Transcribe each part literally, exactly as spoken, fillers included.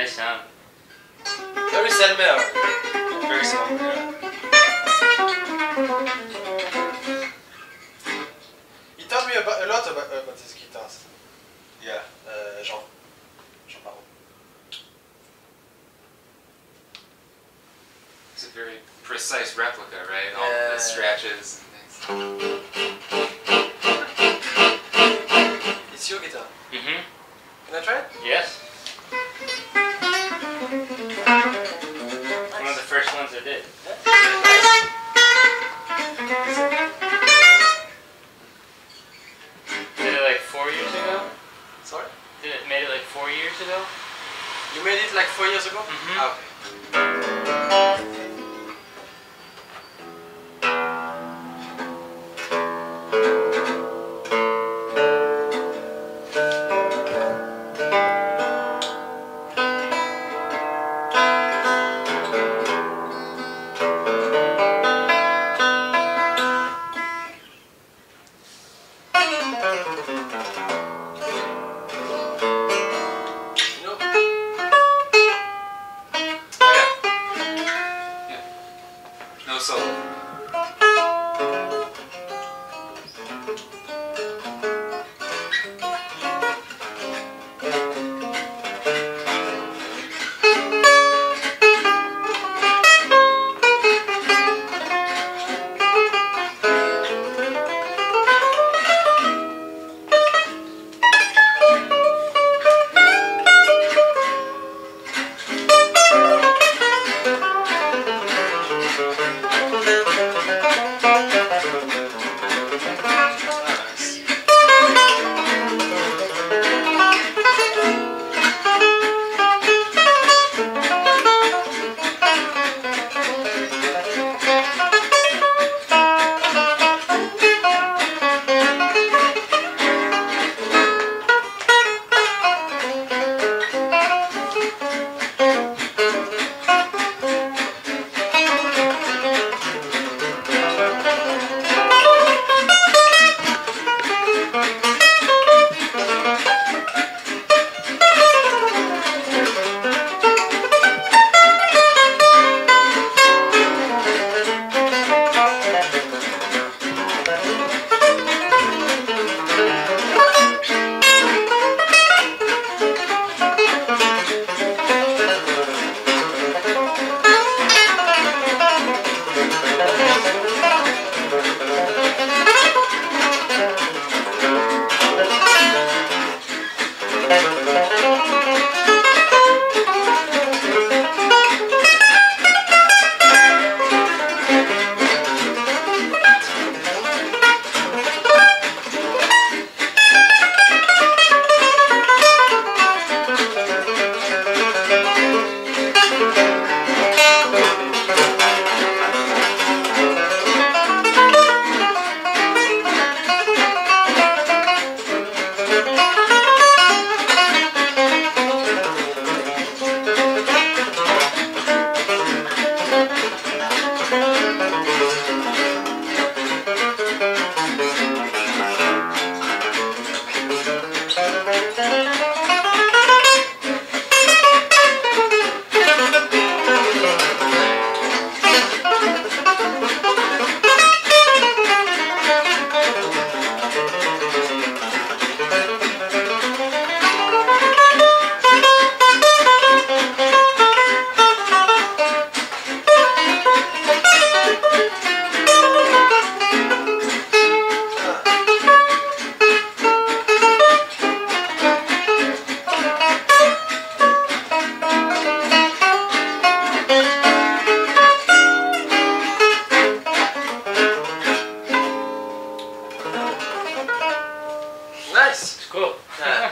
Nice sound. Very selmer. Very selmer, yeah. He told me about, a lot about, about these guitars. Yeah, uh, Jean. Jean Barault. It's a very precise replica, right? All Yeah. the scratches and things. It's your guitar. Mm-hmm. Can I try it? Yes. One of the first ones I did. Did it like four years ago? Sorry? Did it made it like four years ago? You made it like four years ago? Mm-hmm. Ah, okay. No solo. Nice! It's cool. Yeah.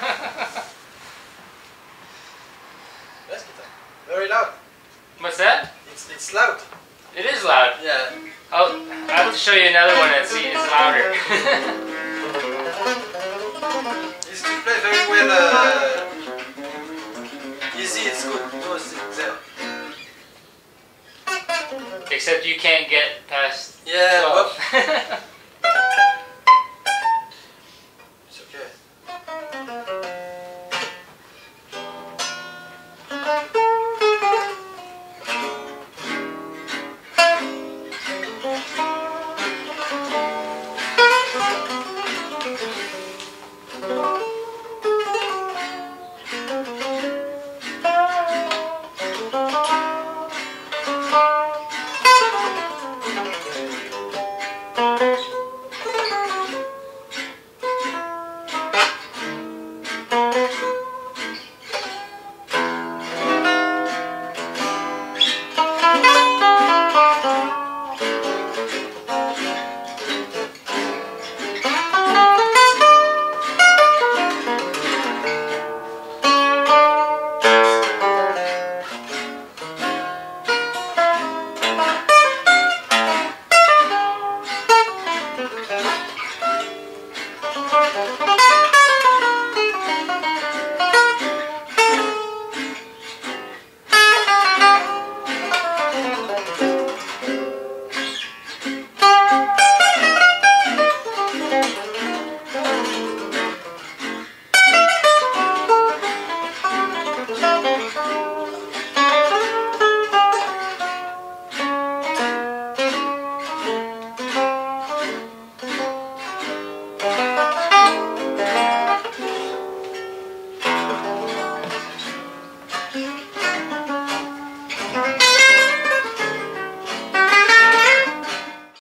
Nice guitar. Very loud. What's that? It's it's loud. It is loud. Yeah. I'll, I have to show you another one and see it's louder. It's to play very well. Uh, easy, it's good. No, it's there. Except you can't get past Yeah. twelve. Well,